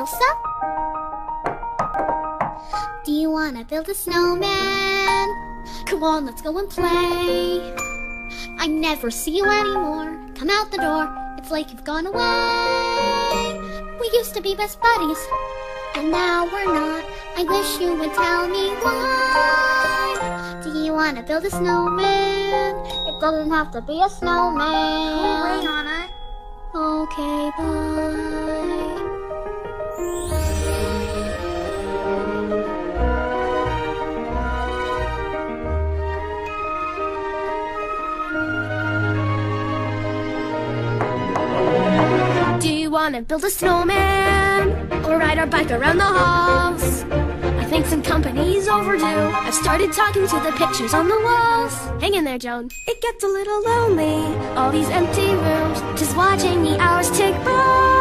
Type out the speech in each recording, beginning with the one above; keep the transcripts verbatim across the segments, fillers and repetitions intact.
Elsa? Do you wanna build a snowman? Come on, let's go and play. I never see you anymore. Come out the door, it's like you've gone away. We used to be best buddies, and now we're not. I wish you would tell me why. Do you wanna build a snowman? It doesn't have to be a snowman. We'll wait on it. Okay, bye. Do you wanna build a snowman or ride our bike around the halls? I think some company's overdue. I've started talking to the pictures on the walls. Hang in there, Joan. It gets a little lonely, all these empty rooms, just watching the hours tick by.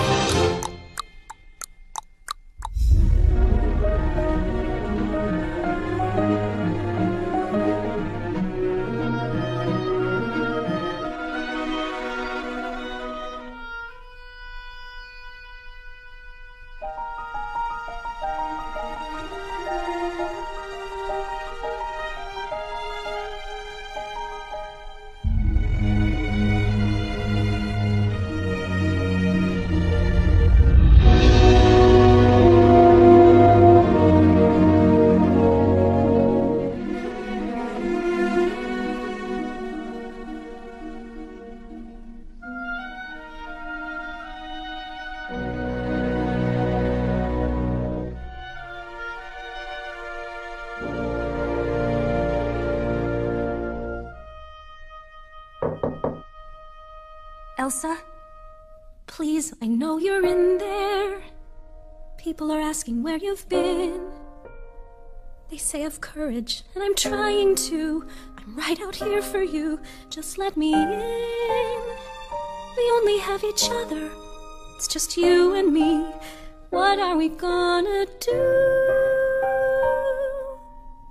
Elsa, please, I know you're in there. People are asking where you've been. They say have courage, and I'm trying to. I'm right out here for you. Just let me in. We only have each other. It's just you and me. What are we gonna do?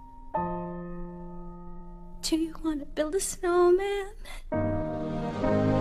Do you want to build a snowman?